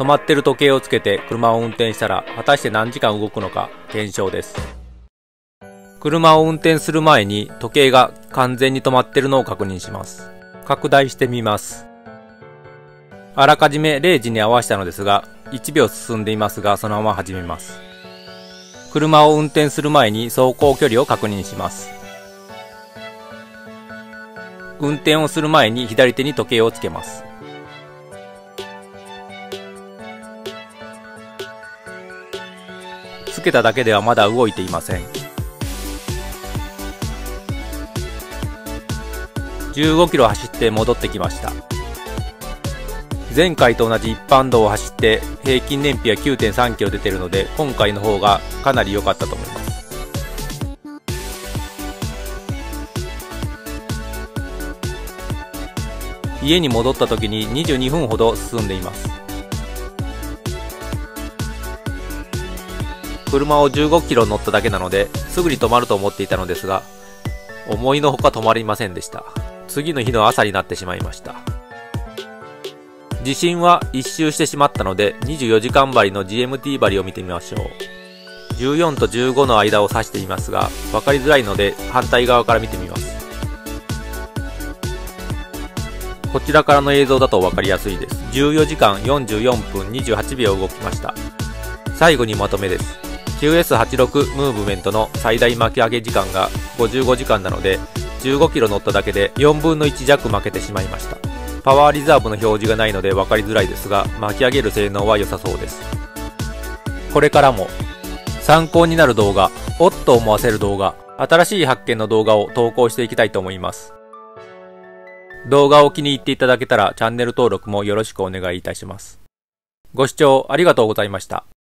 止まってる時計をつけて車を運転したら果たして何時間動くのか検証です。車を運転する前に時計が完全に止まってるのを確認します。拡大してみます。あらかじめ0時に合わせたのですが、1秒進んでいますがそのまま始めます。車を運転する前に走行距離を確認します。運転をする前に左手に時計をつけます。つけただけではまだ動いていません。15キロ走って戻ってきました。前回と同じ一般道を走って平均燃費は 9.3 キロ出てるので、今回の方がかなり良かったと思います。家に戻った時に22分ほど進んでいます。車を15キロ乗っただけなのですぐに止まると思っていたのですが、思いのほか止まりませんでした。次の日の朝になってしまいました。地震は一周してしまったので24時間針の GMT 針を見てみましょう。14と15の間を指していますが分かりづらいので反対側から見てみます。こちらからの映像だと分かりやすいです。14時間44分28秒動きました。最後にまとめです。QS86 ムーブメントの最大巻き上げ時間が55時間なので15キロ乗っただけで4分の1弱負けてしまいました。パワーリザーブの表示がないので分かりづらいですが、巻き上げる性能は良さそうです。これからも参考になる動画、おっと思わせる動画、新しい発見の動画を投稿していきたいと思います。動画を気に入っていただけたらチャンネル登録もよろしくお願いいたします。ご視聴ありがとうございました。